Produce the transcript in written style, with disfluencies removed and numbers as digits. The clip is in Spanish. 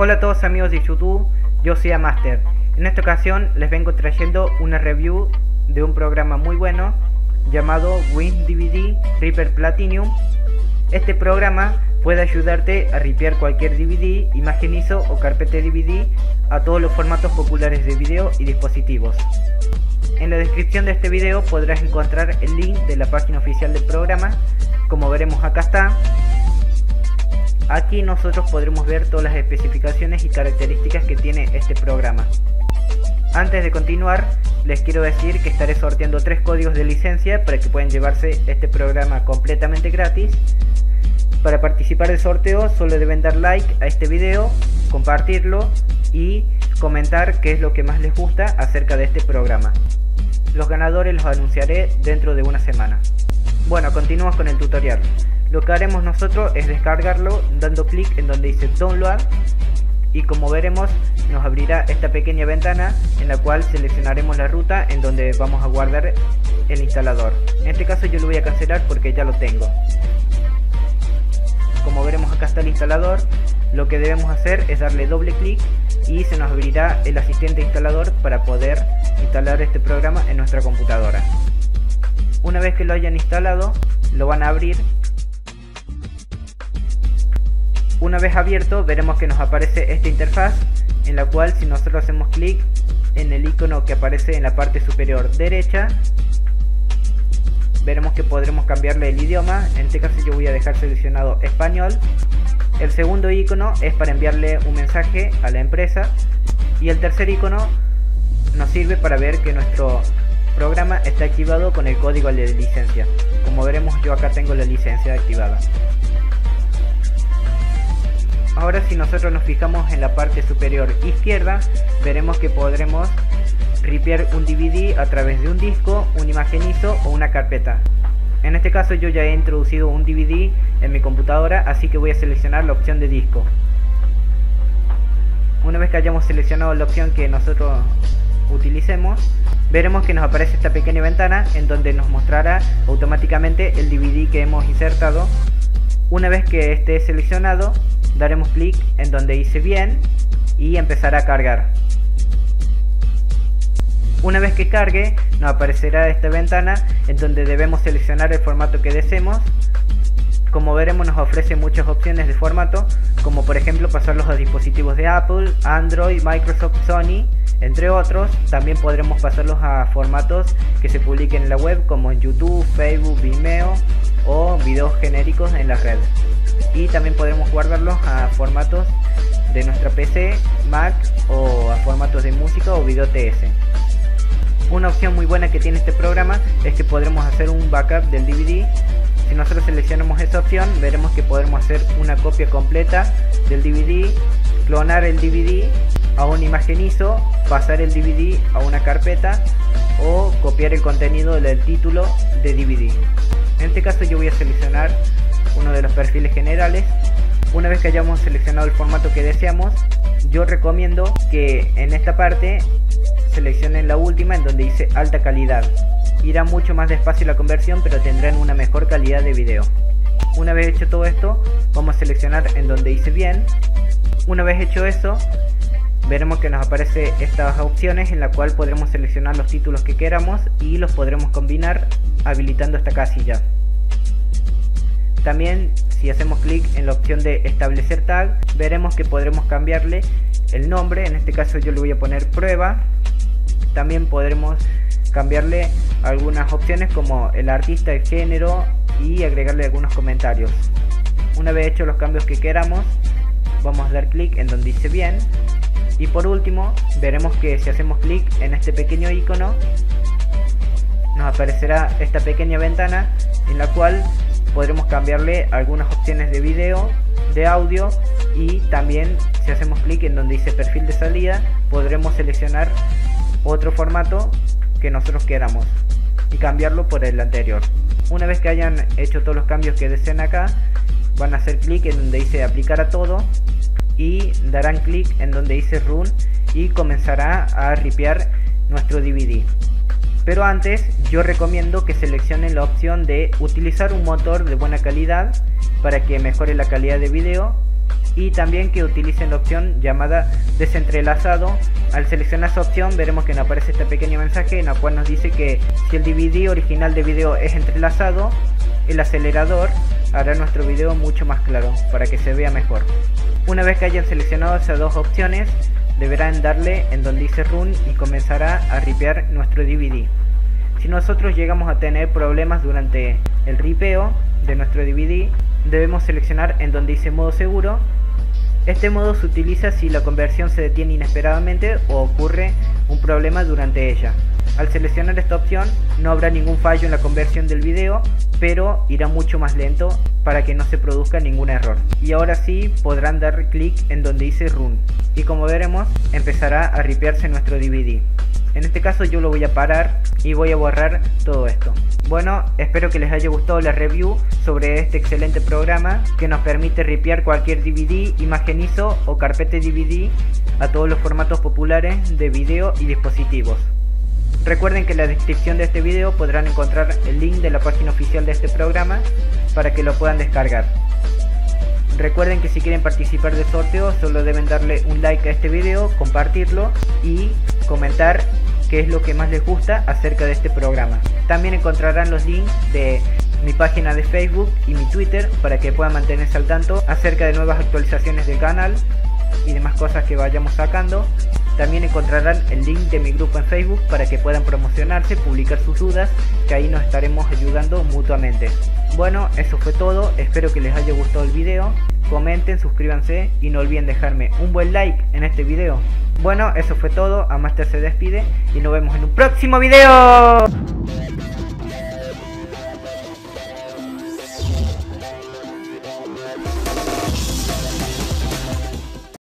Hola a todos amigos de YouTube, yo soy Amaster. En esta ocasión les vengo trayendo una review de un programa muy bueno llamado WinDVD Ripper Platinum. Este programa puede ayudarte a ripear cualquier DVD, imagen ISO o carpeta DVD a todos los formatos populares de video y dispositivos. En la descripción de este video podrás encontrar el link de la página oficial del programa. Como veremos, acá está. Aquí nosotros podremos ver todas las especificaciones y características que tiene este programa. Antes de continuar, les quiero decir que estaré sorteando 3 códigos de licencia para que puedan llevarse este programa completamente gratis. Para participar del sorteo solo deben dar like a este video, compartirlo y comentar qué es lo que más les gusta acerca de este programa. Los ganadores los anunciaré dentro de una semana. Bueno, continuamos con el tutorial. Lo que haremos nosotros es descargarlo dando clic en donde dice Download, y como veremos nos abrirá esta pequeña ventana en la cual seleccionaremos la ruta en donde vamos a guardar el instalador. En este caso yo lo voy a cancelar porque ya lo tengo. Como veremos, acá está el instalador. Lo que debemos hacer es darle doble clic y se nos abrirá el asistente instalador para poder instalar este programa en nuestra computadora. Una vez que lo hayan instalado, lo van a abrir. Una vez abierto, veremos que nos aparece esta interfaz en la cual, si nosotros hacemos clic en el icono que aparece en la parte superior derecha, veremos que podremos cambiarle el idioma. En este caso yo voy a dejar seleccionado español. El segundo icono es para enviarle un mensaje a la empresa, y el tercer icono nos sirve para ver que nuestro programa está activado con el código de licencia. Como veremos, yo acá tengo la licencia activada. Ahora, si nosotros nos fijamos en la parte superior izquierda, veremos que podremos ripear un DVD a través de un disco, una imagen ISO o una carpeta. En este caso yo ya he introducido un DVD en mi computadora, así que voy a seleccionar la opción de disco. Una vez que hayamos seleccionado la opción que nosotros utilicemos, veremos que nos aparece esta pequeña ventana en donde nos mostrará automáticamente el DVD que hemos insertado. Una vez que esté seleccionado, daremos clic en donde dice bien y empezará a cargar. Una vez que cargue, nos aparecerá esta ventana en donde debemos seleccionar el formato que deseemos. Como veremos, nos ofrece muchas opciones de formato, como por ejemplo pasarlos a dispositivos de Apple, Android, Microsoft, Sony, entre otros. También podremos pasarlos a formatos que se publiquen en la web, como en YouTube, Facebook, Vimeo o videos genéricos en las redes. Y también podremos guardarlos a formatos de nuestra PC, Mac o a formatos de música o video TS. Una opción muy buena que tiene este programa es que podremos hacer un backup del DVD. Si nosotros seleccionamos esa opción, veremos que podremos hacer una copia completa del DVD, clonar el DVD a una imagen ISO, pasar el DVD a una carpeta o copiar el contenido del título de DVD. En este caso yo voy a seleccionar uno de los perfiles generales. Una vez que hayamos seleccionado el formato que deseamos, yo recomiendo que en esta parte seleccionen la última en donde dice alta calidad. Irá mucho más despacio la conversión, pero tendrán una mejor calidad de video. Una vez hecho todo esto, vamos a seleccionar en donde dice bien. Una vez hecho eso, veremos que nos aparece estas opciones en la cual podremos seleccionar los títulos que queramos y los podremos combinar habilitando esta casilla. También, si hacemos clic en la opción de establecer tag, veremos que podremos cambiarle el nombre. En este caso yo le voy a poner prueba. También podremos cambiarle algunas opciones como el artista, el género y agregarle algunos comentarios. Una vez hecho los cambios que queramos, vamos a dar clic en donde dice bien. Y por último, veremos que si hacemos clic en este pequeño icono, nos aparecerá esta pequeña ventana en la cual podremos cambiarle algunas opciones de video, de audio, y también si hacemos clic en donde dice perfil de salida, podremos seleccionar otro formato que nosotros queramos y cambiarlo por el anterior. Una vez que hayan hecho todos los cambios que deseen acá, van a hacer clic en donde dice aplicar a todo y darán clic en donde dice run y comenzará a ripear nuestro DVD. Pero antes, yo recomiendo que seleccionen la opción de utilizar un motor de buena calidad para que mejore la calidad de video y también que utilicen la opción llamada desentrelazado. Al seleccionar esa opción veremos que nos aparece este pequeño mensaje en el cual nos dice que si el DVD original de video es entrelazado, el acelerador hará nuestro video mucho más claro para que se vea mejor. Una vez que hayan seleccionado esas dos opciones, deberán darle en donde dice Run y comenzará a ripear nuestro DVD. Si nosotros llegamos a tener problemas durante el ripeo de nuestro DVD, debemos seleccionar en donde dice modo seguro. Este modo se utiliza si la conversión se detiene inesperadamente o ocurre un problema durante ella. Al seleccionar esta opción no habrá ningún fallo en la conversión del video, pero irá mucho más lento para que no se produzca ningún error. Y ahora sí podrán dar clic en donde dice Run y como veremos empezará a ripearse nuestro DVD. En este caso yo lo voy a parar y voy a borrar todo esto. Bueno, espero que les haya gustado la review sobre este excelente programa que nos permite ripear cualquier DVD, imagen ISO o carpeta DVD a todos los formatos populares de video y dispositivos. Recuerden que en la descripción de este video podrán encontrar el link de la página oficial de este programa para que lo puedan descargar. Recuerden que si quieren participar del sorteo solo deben darle un like a este video, compartirlo y comentar qué es lo que más les gusta acerca de este programa. También encontrarán los links de mi página de Facebook y mi Twitter para que puedan mantenerse al tanto acerca de nuevas actualizaciones del canal y demás cosas que vayamos sacando. También encontrarán el link de mi grupo en Facebook para que puedan promocionarse, publicar sus dudas, que ahí nos estaremos ayudando mutuamente. Bueno, eso fue todo, espero que les haya gustado el video, comenten, suscríbanse y no olviden dejarme un buen like en este video. Bueno, eso fue todo, Amaster se despide y nos vemos en un próximo video.